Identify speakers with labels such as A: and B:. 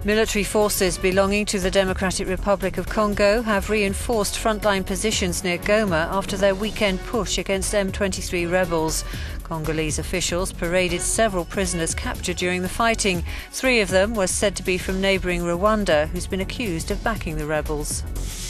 A: Military forces belonging to the Democratic Republic of Congo have reinforced frontline positions near Goma after their weekend push against M23 rebels. Congolese officials paraded several prisoners captured during the fighting. 3 of them were said to be from neighbouring Rwanda, who's been accused of backing the rebels.